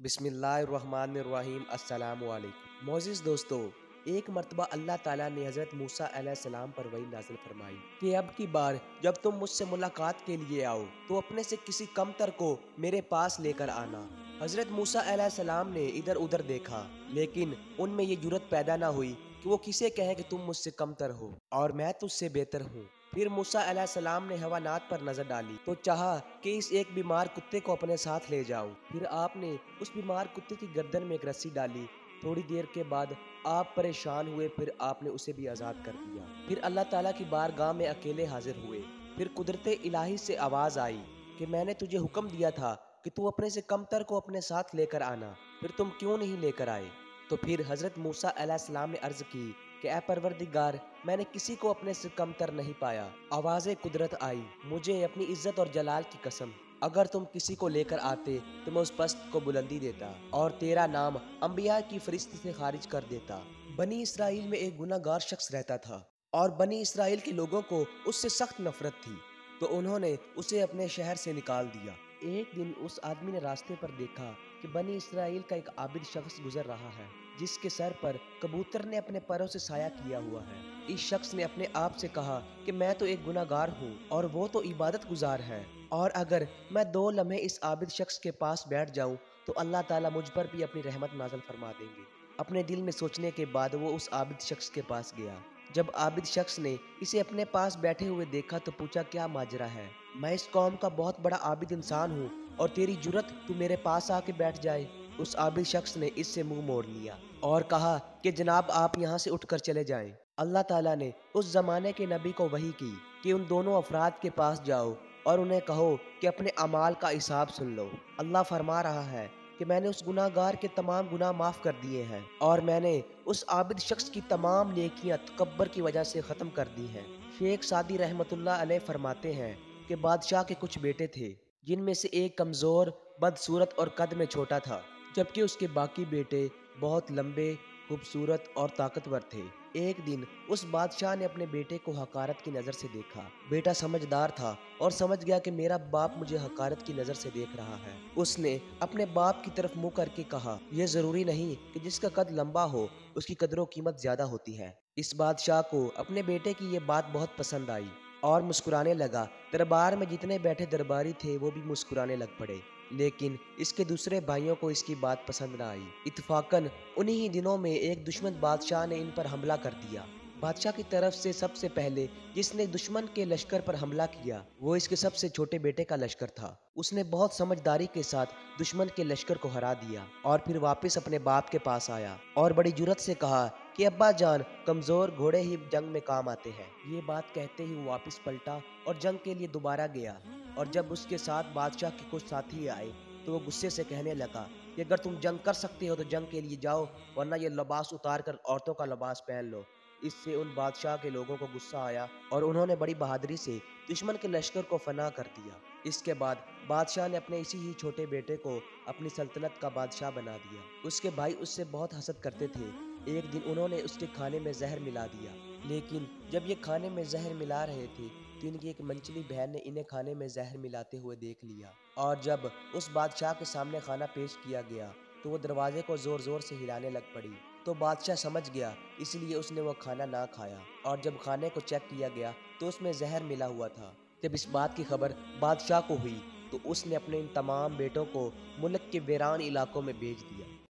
बिस्मिल्लाहिर्रहमानिर्रहीम अस्सलामु अलैकुम। मोअज़्ज़िज़ दोस्तों, एक मर्तबा अल्लाह ताला ने हज़रत मूसा अलैहिस्सलाम पर वही नाज़िल फरमाई कि अब की बार जब तुम मुझसे मुलाकात के लिए आओ तो अपने से किसी कमतर को मेरे पास लेकर आना। हज़रत मूसा अलैहिस्सलाम ने इधर उधर देखा, लेकिन उनमें ये जुर्रत पैदा ना हुई कि वो किसे कहे कि तुम मुझसे कमतर हो और मैं तुझसे बेहतर हूँ। फिर मूसा अलैहिस्सलाम ने हवानात पर नजर डाली तो चाहा कि इस एक बीमार कुत्ते को अपने साथ ले जाऊं। फिर आपने उस बीमार कुत्ते की गर्दन में एक रस्सी डाली। थोड़ी देर के बाद आप परेशान हुए, फिर आपने उसे भी आज़ाद कर दिया। फिर अल्लाह ताला की बारगाह में अकेले हाजिर हुए। फिर कुदरत इलाही से आवाज़ आई कि मैंने तुझे हुक्म दिया था कि तू अपने से कमतर को अपने साथ लेकर आना, फिर तुम क्यों नहीं लेकर आए? तो फिर हज़रत मूसा अलैहिस्सलाम ने अर्ज़ की कि ऐ परवरदिगार, मैंने किसी को अपने से कमतर नहीं पाया। आवाज़ कुदरत आई, मुझे अपनी इज्जत और जलाल की कसम, अगर तुम किसी को लेकर आते तो मैं उस पस्त को बुलंदी देता और तेरा नाम अंबिया की फरिश्ते से खारिज कर देता। बनी इसराइल में एक गुनाहगार शख्स रहता था और बनी इसराइल के लोगों को उससे सख्त नफरत थी, तो उन्होंने उसे अपने शहर से निकाल दिया। एक दिन उस आदमी ने रास्ते पर देखा कि बनी इसराइल का एक आबिद शख्स गुजर रहा है, जिसके सर पर कबूतर ने अपने पैरों से साया किया हुआ है। इस शख्स ने अपने आप से कहा कि मैं तो एक गुनाहगार हूँ और वो तो इबादत गुजार है, और अगर मैं 2 लम्हे इस आबिद शख्स के पास बैठ जाऊं तो अल्लाह ताला मुझ पर भी अपनी रहमत नाज़िल फरमा देंगे। अपने दिल में सोचने के बाद वो उस आबिद शख्स के पास गया। जब आबिद शख्स ने इसे अपने पास बैठे हुए देखा तो पूछा, क्या माजरा है? मैं इस कौम का बहुत बड़ा आबिद इंसान हूँ और तेरी जुर्रत तू मेरे पास आके बैठ जाए। उस आबिद शख्स ने इससे मुंह मोड़ लिया और कहा कि जनाब, आप यहाँ से उठकर चले जाएं। अल्लाह ताला ने उस जमाने के नबी को वही की कि उन दोनों अफराद के पास जाओ और उन्हें कहो कि अपने अमाल का हिसाब सुन लो। अल्लाह फरमा रहा है कि मैंने उस गुनाहगार के तमाम गुनाह माफ़ कर दिए हैं और मैंने उस आबिद शख्स की तमाम नेकियां तकब्बर की वजह से ख़त्म कर दी हैं। शेख सादी रहमतुल्लाह अलैह फरमाते हैं कि बादशाह के कुछ बेटे थे, जिनमें से एक कमज़ोर, बदसूरत और कद में छोटा था, जबकि उसके बाकी बेटे बहुत लंबे, खूबसूरत और ताकतवर थे। एक दिन उस बादशाह ने अपने बेटे को हकारत की नज़र से देखा। बेटा समझदार था और समझ गया कि मेरा बाप मुझे हकारत की नज़र से देख रहा है। उसने अपने बाप की तरफ मुंह करके कहा, यह ज़रूरी नहीं कि जिसका कद लंबा हो उसकी कदर कीमत ज़्यादा होती है। इस बादशाह को अपने बेटे की ये बात बहुत पसंद आई और मुस्कुराने लगा। दरबार में जितने बैठे दरबारी थे वो भी मुस्कुराने लग पड़े, लेकिन इसके दूसरे भाइयों को इसकी बात पसंद न आई। इत्तफाकन उन्हीं ही दिनों में एक दुश्मन बादशाह ने इन पर हमला कर दिया। बादशाह की तरफ से सबसे पहले जिसने दुश्मन के लश्कर पर हमला किया वो इसके सबसे छोटे बेटे का लश्कर था। उसने बहुत समझदारी के साथ दुश्मन के लश्कर को हरा दिया और फिर वापस अपने बाप के पास आया और बड़ी जुर्रत से कहा कि अब्बा जान, कमज़ोर घोड़े ही जंग में काम आते हैं। ये बात कहते ही वो वापस पलटा और जंग के लिए दोबारा गया, और जब उसके साथ बादशाह के कुछ साथी आए तो वो गुस्से से कहने लगा कि अगर तुम जंग कर सकते हो तो जंग के लिए जाओ, वरना ये लिबास उतार कर औरतों का लिबास पहन लो। इससे उन बादशाह के लोगों को गुस्सा आया और उन्होंने बड़ी बहादुरी से दुश्मन के लश्कर को फना कर दिया। इसके बाद बादशाह ने अपने इसी ही छोटे बेटे को अपनी सल्तनत का बादशाह बना दिया। उसके भाई उससे बहुत हसद करते थे। एक दिन उन्होंने उसके खाने में जहर मिला दिया, लेकिन जब ये खाने में जहर मिला रहे थे तो इनकी एक मंचली बहन ने इन्हें खाने में जहर मिलाते हुए देख लिया, और जब उस बादशाह के सामने खाना पेश किया गया तो वो दरवाजे को ज़ोर ज़ोर से हिलाने लग पड़ी। तो बादशाह समझ गया, इसलिए उसने वो खाना ना खाया, और जब खाने को चेक किया गया तो उसमें जहर मिला हुआ था। जब इस बात की खबर बादशाह को हुई तो उसने अपने इन तमाम बेटों को मुल्क के वीरान इलाकों में भेज दिया।